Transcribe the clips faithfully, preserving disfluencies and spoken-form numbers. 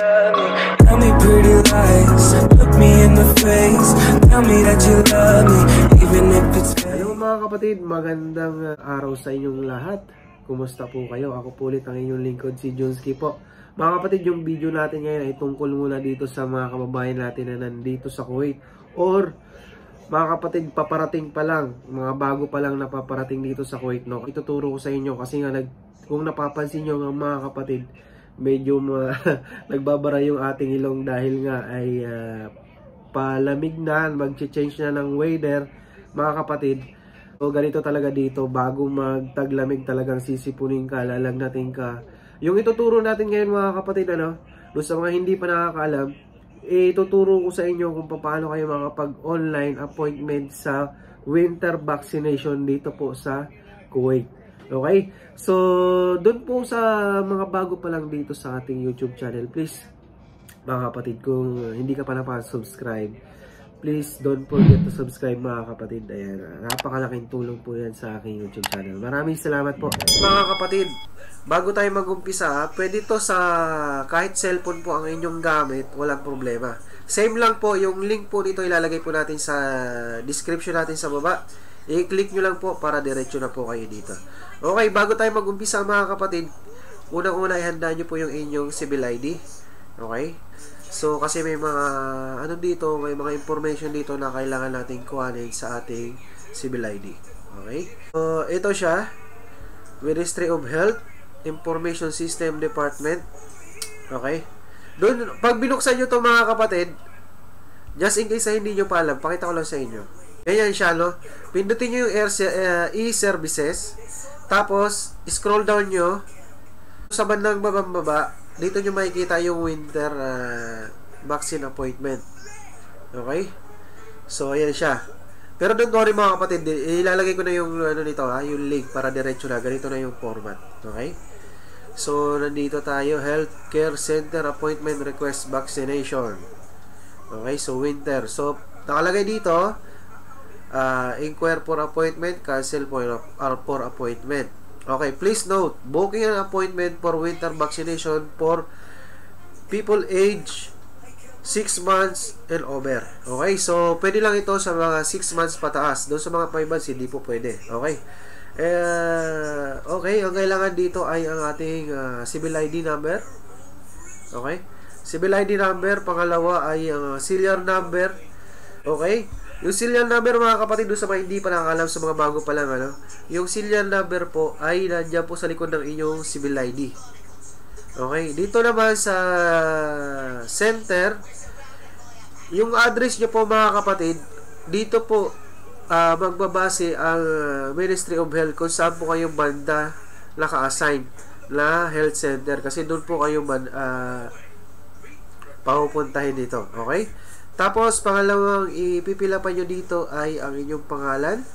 love me. Tell me pretty lies, look me in the face. Tell me that you love me, even if it's fake. Hello mga kapatid, magandang araw sa inyong lahat. Kumusta po kayo? Ako po ulit ang inyong lingkod, si Junski po. Mga kapatid, yung video natin ngayon ay tungkol muna dito sa mga kababayan natin na nandito sa Kuwait. Or mga kapatid, paparating pa lang, mga bago pa lang napaparating dito sa Kuwait, no? Ituturo ko sa inyo kasi nga nag, kung napapansin nyo nga mga kapatid, medyo uh, nagbabara yung ating ilong dahil nga ay uh, palamig na, mag-change na ng weather mga kapatid. So ganito talaga dito, bago magtaglamig talagang sisipunin ka, lalagnatin ka. Yung ituturo natin ngayon mga kapatid, ano, doon sa mga hindi pa nakakaalam, ituturo ko sa inyo kung paano kayo makapag-online appointment sa winter vaccination dito po sa Kuwait. Okay? So, doon po sa mga bago pa lang dito sa ating YouTube channel, please, mga kapatid, kung hindi ka pa na-subscribe, please don't forget to subscribe mga kapatid. Ayan, napakalaking tulong po yan sa aking YouTube channel. Maraming salamat po. Mga kapatid, bago tayo mag-umpisa, pwede to sa kahit cellphone po ang inyong gamit, walang problema. Same lang po, yung link po dito ilalagay po natin sa description natin sa baba. I-click nyo lang po para diretso na po kayo dito. Okay, bago tayo mag-umpisa mga kapatid, unang-una ihanda nyo po yung inyong civil I D. Okay? So, kasi may mga, ano dito, may mga information dito na kailangan natin kuhanin sa ating civil I D. Okay? So, ito siya. Ministry of Health, Information System Department. Okay? Doon, pag binuksan nyo to mga kapatid, just in case na hindi nyo pa alam, pakita ko lang sa inyo. Ganyan siya, no? Pindutin nyo yung uh, e-services. Tapos, scroll down nyo. Sa bandang babang-baba, dito nyo makikita yung winter uh, vaccine appointment. Okay? So, ayan siya. Pero don't worry mga kapatid, ilalagay ko na yung ano nito, ha, yung link para diretso na. Ganito na yung format. Okay? So, nandito tayo, Healthcare Center Appointment Request Vaccination. Okay? So, winter. So, nakalagay dito, Uh, inquire for appointment, cancel for, uh, for appointment. Okay, please note, booking an appointment for winter vaccination for people age six months and over. Okay, so pwede lang ito sa mga six months pataas. Doon sa mga five months, hindi po pwede. Okay, uh, okay, ang kailangan dito ay ang ating uh, civil I D number. Okay, civil I D number. Pangalawa ay ang uh, serial number. Okay, yung serial number mga kapatid, doon sa mga hindi pa nakakalam, sa mga bago pa lang, ano, yung serial number po ay nandiyan po sa likod ng inyong civil I D. Okay, dito naman sa center, yung address nyo po mga kapatid, dito po uh, magbabase ang Ministry of Health kung saan po kayong banda naka-assign na health center, kasi doon po kayo man uh, papupuntahin dito. Okay? Tapos, pangalawang ipipila pa nyo dito ay ang inyong pangalan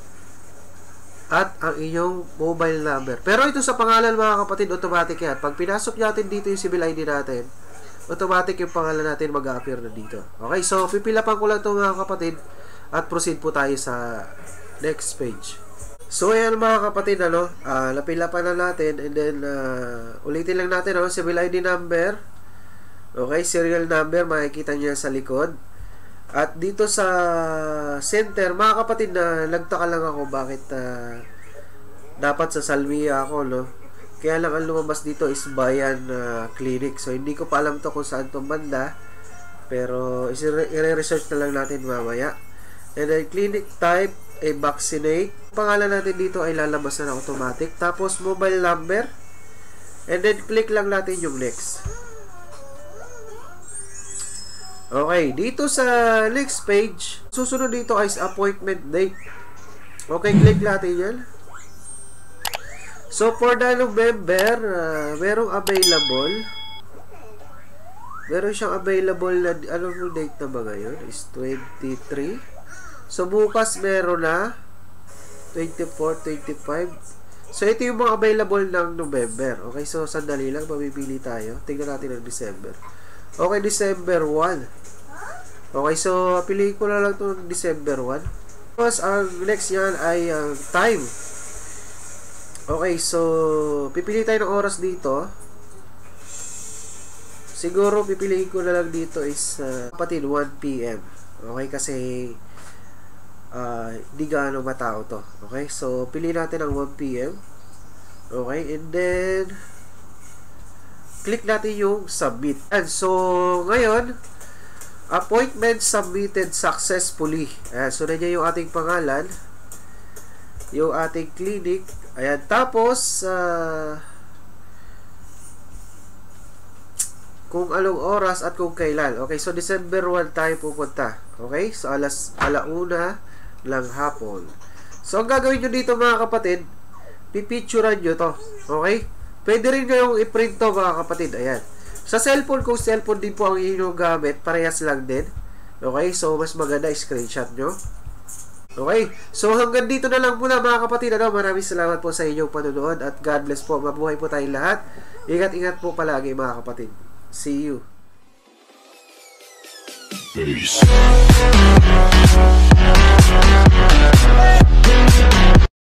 at ang inyong mobile number. Pero ito sa pangalan mga kapatid, automatic yan. Pag pinasok natin dito yung civil I D natin, automatic yung pangalan natin mag-a-appear na dito. Okay, so pipila pa ko lang ito mga kapatid at proceed po tayo sa next page. So, ayan mga kapatid, ano, uh, napila pa na natin and then uh, ulitin lang natin, ano, civil I D number. Okay, serial number, makikita nyo sa likod. At dito sa center, mga kapatid, na nagtaka lang ako bakit uh, dapat sa Salmia ako, no? Kaya lang ang lumabas dito is Bayan uh, Clinic. So, hindi ko pa alam to kung saan itong banda. Pero, i-research na lang natin mamaya. And then, clinic type, ay vaccinate. Pangalan natin dito ay lalabas na ng automatic. Tapos, mobile number. And then, click lang natin yung next. Okay, dito sa next page, susunod dito ay appointment date. Okay, click natin yan. So, for the November, uh, merong available. Meron siyang available na, anong date na ba ngayon? Is twenty-three. So, bukas meron na twenty-four, twenty-five. So, ito yung mga available ng November. Okay, so, sandali lang, mamipili tayo. Tingnan natin ang December. Okay, December one. Okay, so piliin ko na lang itong December one. Tapos, ang next yan ay ang uh, time. Okay, so pipili tayo ng oras dito. siguro pipiliin ko na lang dito is uh, kapatid one P M Okay, kasi uh, di gaano matao to. Okay, so piliin natin ang one P M Okay, and then click natin yung submit. And so ngayon, appointment submitted successfully. Ayan, so nandiyan yung ating pangalan, yung ating clinic. Ayan, tapos uh, kung anong oras at kung kailan. Okay, so December first tayo pupunta. Okay, so alas alauna lang hapon. So ang gagawin nyo dito mga kapatid, pipicturean nyo to. Okay, pwede rin kayong i-print to mga kapatid. Ayan, sa cellphone, kung cellphone din po ang inyong gamit, parehas lang din. Okay, so mas maganda screenshot nyo. Okay, so hanggang dito na lang muna mga kapatid. Ano, maraming salamat po sa inyong panonood at God bless po. Mabuhay po tayong lahat. Ingat-ingat po palagi mga kapatid. See you. Peace.